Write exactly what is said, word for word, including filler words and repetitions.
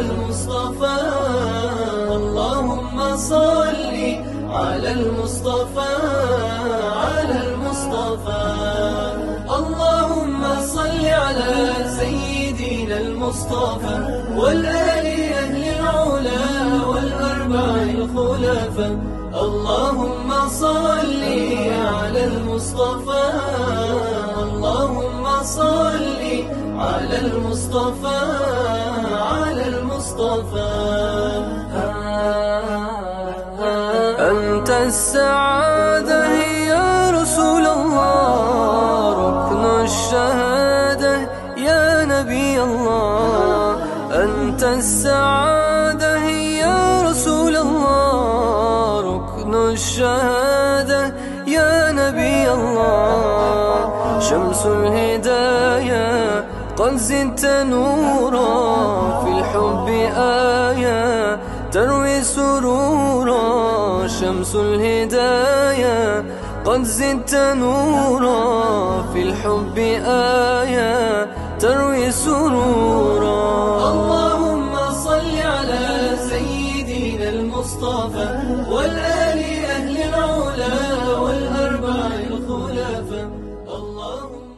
المصطفى. اللهم صل على المصطفى على المصطفى. اللهم صل على سيدنا المصطفى والآل أهل العلا والأربع الخلفاء. اللهم صل على المصطفى. اللهم صل على المصطفى على المصطفى. أنت السعادة يا رسول الله، ركن الشهادة يا نبي الله. أنت السعادة يا رسول الله، ركن الشهادة يا نبي الله. شمس الهداية قد زدت نورا، في الحب آية تروي سرورا. شمس الهداية قد زدت نورا، في الحب آية تروي سرورا. اللهم صل على سيدنا المصطفى والآل أهل العلا والأربع الخلفاء. اللهم